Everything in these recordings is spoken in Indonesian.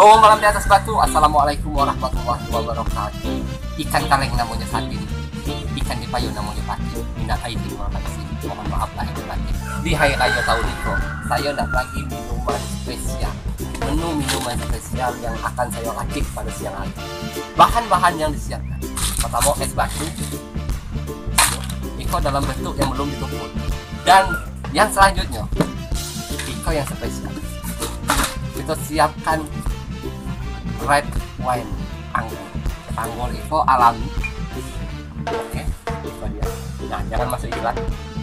Bawa malam di atas batu. Assalamualaikum warahmatullahi wabarakatuh. Ikan kaleng namanya Satin, ikan di payung namanya Patin. Minta aidin wal faizin. Mohon maaf lahir batin. Di hari raya tahun ini saya tidak lagi minuman spesial, menu minuman spesial yang akan saya racik pada siang hari. Bahan-bahan yang disiapkan: pertama es batu, Iko dalam bentuk yang belum ditumpul, dan yang selanjutnya Iko yang spesial. Kita siapkan red wine anggur. Anggur itu alami. Oke, itu dia. Nah, jangan masuk hilang.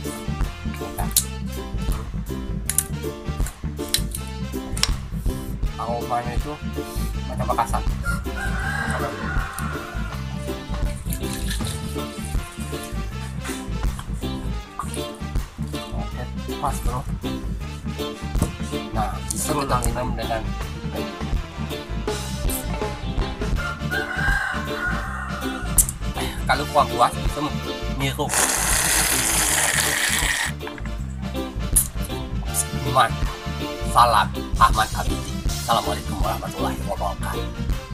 Aromanya itu macam Makassar. Oke, pas bro. Nah, bisa kita minum dengan kalau kuah-kuah itu miruk. Salam Ahmad Abidi. Assalamualaikum warahmatullahi wabarakatuh.